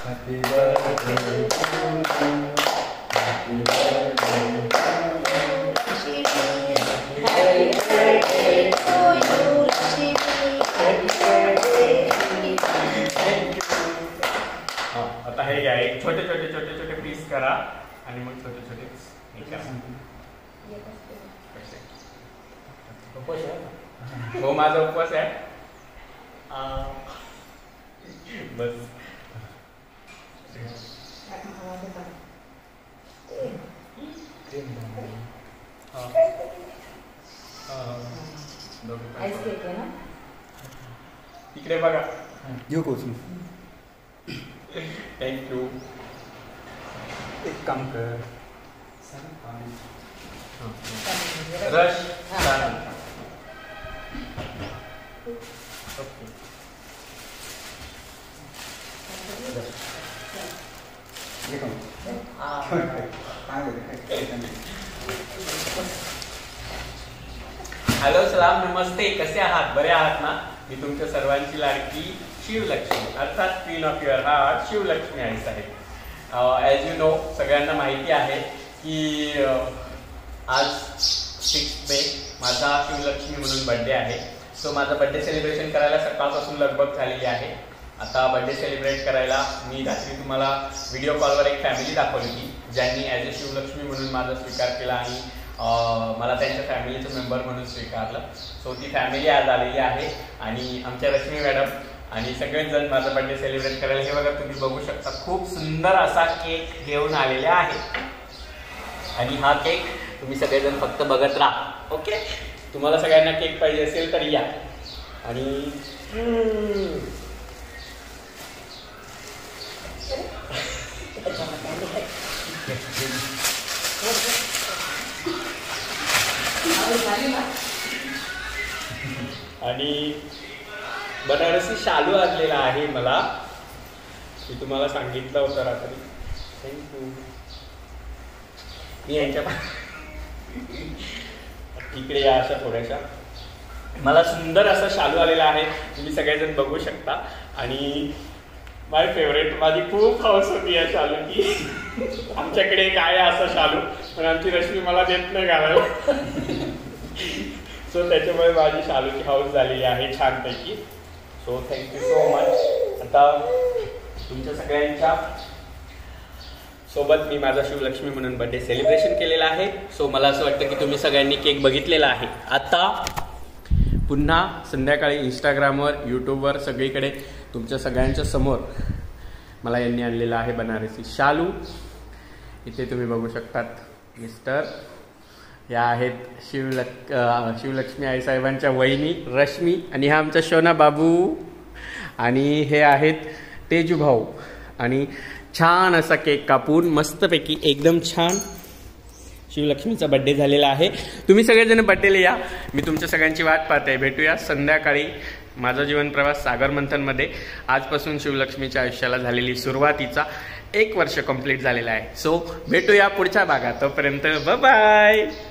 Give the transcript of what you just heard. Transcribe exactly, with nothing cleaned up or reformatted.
Happy birthday to you. Happy birthday to you. Happy birthday to you, Lakshmi. Happy birthday to you. Thank you. हां आता हे घ्या एक छोटे छोटे छोटे छोटे पीस करा आणि मग छोटे छोटे हे करा. उपवास आहे. हो माझा उपवास आहे. बस इकडे बघा. घेऊ कोचून. थँक्यू. एक काम कर. Rush okay. हॅलो सलाम नमस्ते. कसे आहात? बरे आहात ना? मी तुमच्या सर्वांची लाडकी शिवलक्ष्मी अर्थात queen of your heart Shivalakshmi आई साहेब. ॲज यू नो सगळ्यांना माहिती आहे की आज सिक्स मे माझा शिवलक्ष्मी म्हणून बड्डे आहे. सो माझा बड्डे सेलिब्रेशन करायला सकाळपासून लगबग झालेली आहे. आता बड्डे सेलिब्रेट करायला मी रात्री तुम्हाला व्हिडिओ कॉलवर एक फॅमिली दाखवली होती ज्यांनी ॲज अ शिवलक्ष्मी म्हणून माझा स्वीकार केला आणि मला त्यांच्या फॅमिलीचं मेंबर म्हणून स्वीकारलं. सो ती फॅमिली आज आलेली आहे आणि आमच्या रश्मी मॅडम आणि सगळेजण माझा बड्डे सेलिब्रेट करायला हे बघा तुम्ही बघू शकता खूप सुंदर असा केक घेऊन आलेले आहे. आणि हा केक तुम्ही सगळेजण फक्त बघत राहा. ओके. तुम्हाला सगळ्यांना केक पाहिजे असेल तर या. आणि आणि बनारसी शालू आणलेला आहे मला. मी तुम्हाला सांगितलं होतं रात्री. थँक्यू. मी यांच्या इकडे या अशा थोड्याशा मला सुंदर असा शालू आलेला आहे तुम्ही सगळेजण बघू शकता. आणि माय फेवरेट माझी खूप हौस होती या शालूची. आमच्याकडे काय आहे असा शालू पण आमची रश्मी मला देत नाही घालायला. सो त्याच्यामुळे माझी शालूची हौस झालेली आहे छानपैकी. So thank you so much. आता तुमच्या सगळ्यांच्या सोबत मी माझा शिवलक्ष्मी म्हणून बर्थडे सेलिब्रेशन केलेला आहे. सो मला असं वाटतं की तुम्ही सगळ्यांनी केक बघितलेला आहे. आता पुन्हा संध्याकाळी इंस्टाग्रामवर यूट्यूबवर सगळीकडे तुमच्या सगळ्यांच्या समोर मला यांनी आणलेला आहे बनारसी शालू. इथे तुम्ही बघू शकतात मिस्टर. या आहेत शिवलक शिवलक्ष्मी आईसाहेबांच्या वहिनी रश्मी आणि हा आमचा शोना बाबू आणि हे आहेत तेजू भाऊ. आणि छान असा केक कापून मस्तपैकी एकदम छान शिवलक्ष्मीचा बड्डे झालेला आहे. तुम्ही सगळेजण बड्डेला या. मी तुमच्या सगळ्यांची वाट पाहते. भेटूया संध्याकाळी. माझा जीवन प्रवास सागर मंथनमध्ये आजपासून शिवलक्ष्मीच्या आयुष्याला झालेली सुरुवातीचा एक वर्ष कंप्लीट झालेला आहे. सो भेटूया पुढच्या भागात. तोपर्यंत बाय बाय.